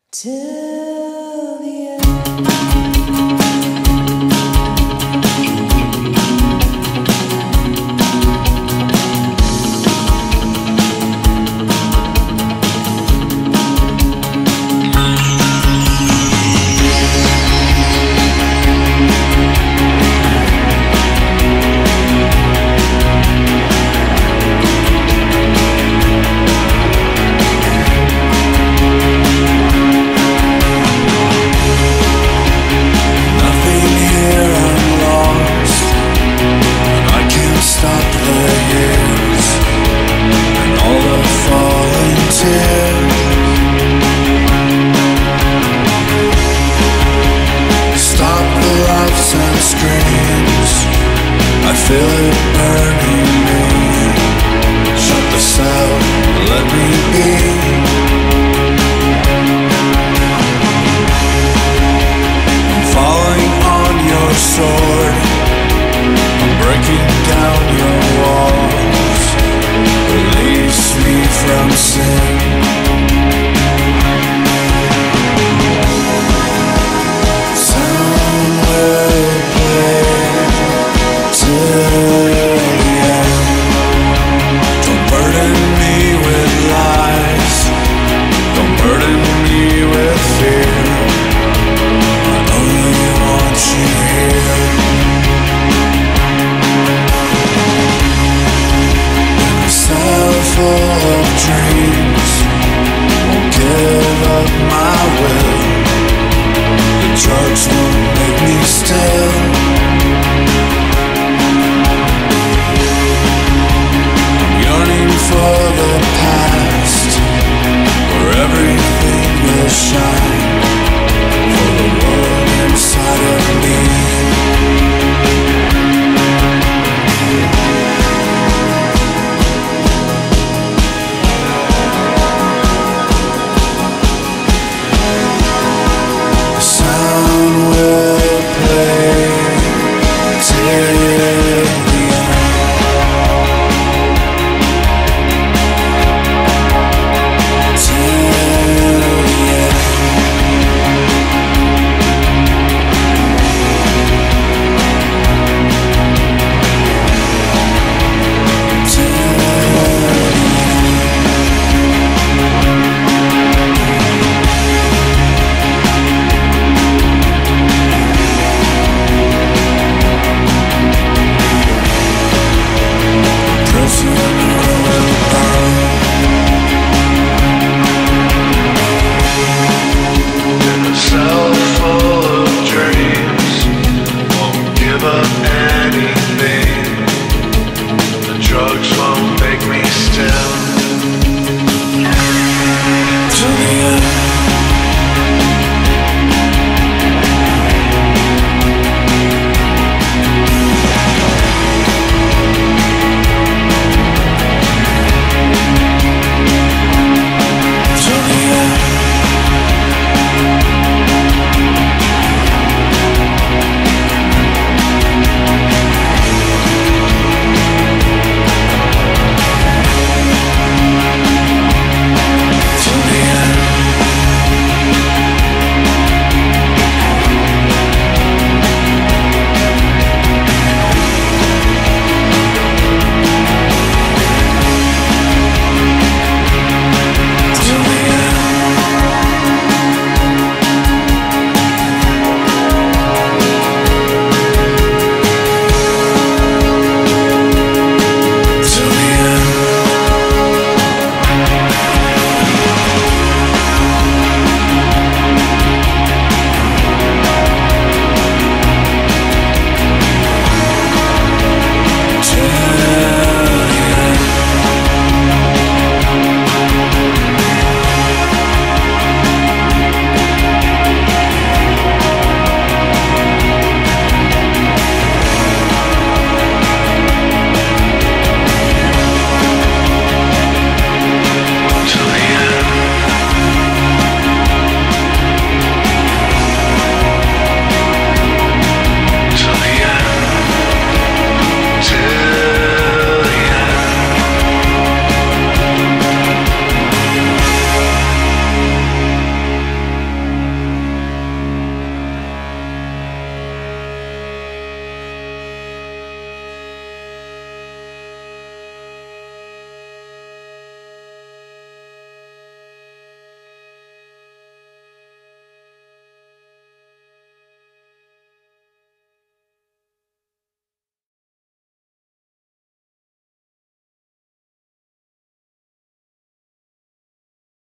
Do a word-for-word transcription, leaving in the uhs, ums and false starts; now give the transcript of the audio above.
till the end. I feel it burning me. Shut the cell, let me be. I'm falling on your sword. I'm breaking down your walls. Release me from sin. Sound will play till the end. Don't burden me with lies. Don't burden me with fear. I only want you here. In a cell full of dreams, won't give up my will. The drugs won't make me still. For the past, where everything will shine.